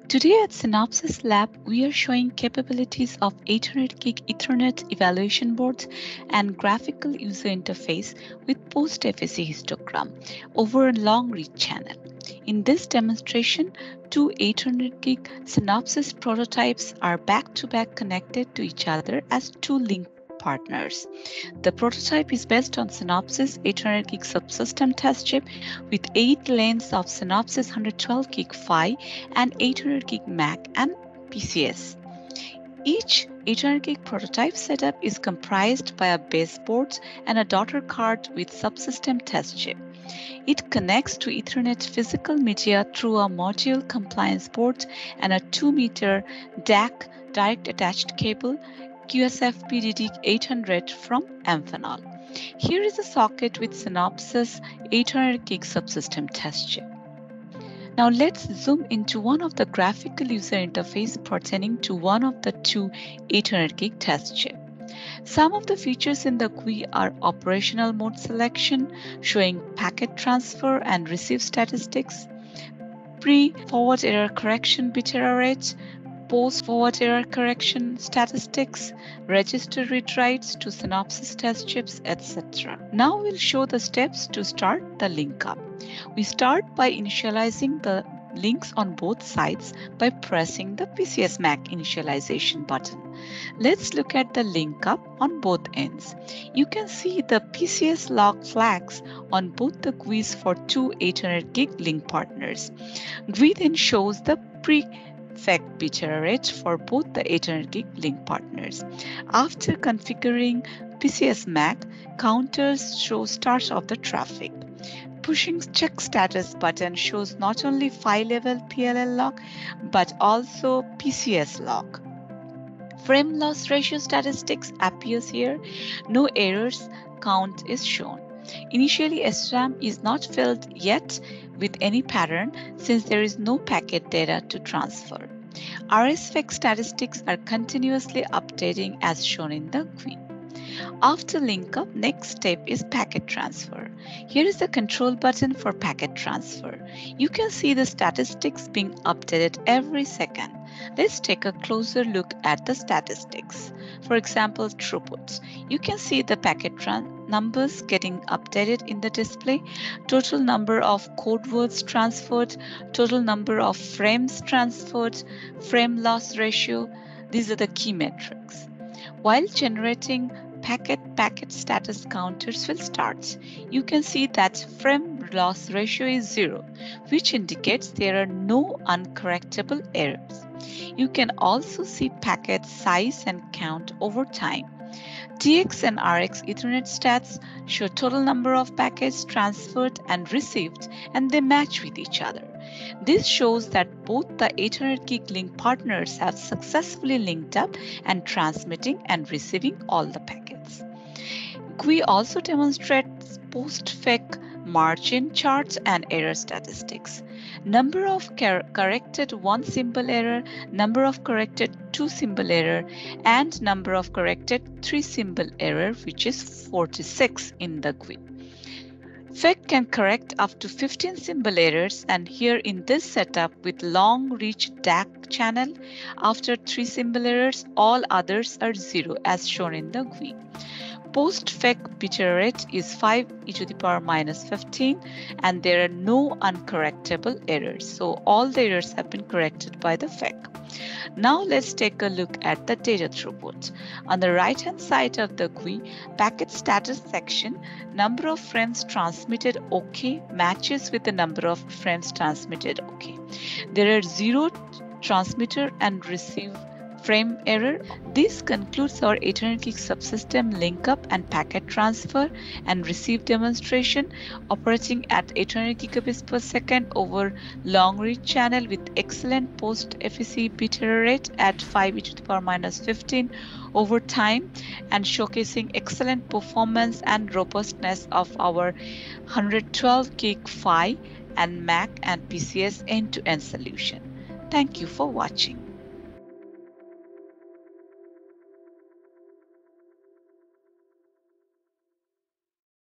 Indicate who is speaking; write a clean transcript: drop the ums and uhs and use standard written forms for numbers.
Speaker 1: Today at Synopsys Lab, we are showing capabilities of 800 gig Ethernet evaluation boards and graphical user interface with post-FSC histogram over a long reach channel. In this demonstration, two 800 gig Synopsys prototypes are back-to-back connected to each other as two link partners. The prototype is based on Synopsys 800 gig subsystem test chip with 8 lanes of Synopsys 112 gig PHY and 800 gig MAC and PCS. Each 800 gig prototype setup is comprised by a baseboard and a daughter card with subsystem test chip. It connects to Ethernet physical media through a module compliance port and a 2-meter DAC direct attached cable QSFP-DD 800 from Amphenol. Here is a socket with Synopsys 800 gig subsystem test chip. Now let's zoom into one of the graphical user interface pertaining to one of the two 800 gig test chip. Some of the features in the GUI are operational mode selection, showing packet transfer and receive statistics, pre-forward error correction bit error rate, post-forward error correction statistics, register read writes to Synopsys test chips, etc. Now we'll show the steps to start the link up. We start by initializing the links on both sides by pressing the PCS MAC initialization button. Let's look at the link up on both ends. You can see the PCS log flags on both the GUIs for two 800 gig link partners. GUI then shows the prefect bit error rate for both the 800 gig link partners. After configuring PCS MAC, counters show start of the traffic. Pushing check status button shows not only file level PLL log but also PCS log. Frame loss ratio statistics appears here. No errors count is shown. Initially, SRAM is not filled yet with any pattern since there is no packet data to transfer. RSFEC statistics are continuously updating as shown in the GUI. After link up, next step is packet transfer. Here is the control button for packet transfer. You can see the statistics being updated every second. Let's take a closer look at the statistics. For example, throughput. You can see the packet numbers getting updated in the display, total number of code words transferred, total number of frames transferred, frame loss ratio. These are the key metrics. While generating packet status counters will start. You can see that frame loss ratio is 0, which indicates there are no uncorrectable errors. You can also see packet size and count over time. TX and RX Ethernet stats show total number of packets transferred and received, and they match with each other. This shows that both the 800 gig link partners have successfully linked up and transmitting and receiving all the packets. GUI also demonstrates post-FEC margin charts and error statistics. Number of corrected 1 symbol error, number of corrected 2 symbol error, and number of corrected 3 symbol error, which is 46 in the GUI. FEC can correct up to 15 symbol errors, and here in this setup with long reach DAC channel, after 3 symbol errors, all others are 0 as shown in the GUI. Post-FEC bit error rate is 5 e to the power minus 15, and there are no uncorrectable errors. So all the errors have been corrected by the FEC. Now let's take a look at the data throughput. On the right hand side of the GUI, packet status section, number of frames transmitted OK matches with the number of frames transmitted OK. There are 0 transmitter and receive frame error. This concludes our 800 gig subsystem link up and packet transfer and receive demonstration operating at 800 gigabits per second over long reach channel with excellent post FEC bit error rate at 5 e to the power minus 15 over time, and showcasing excellent performance and robustness of our 112 gig PHY and MAC and PCS end-to-end solution. Thank you for watching.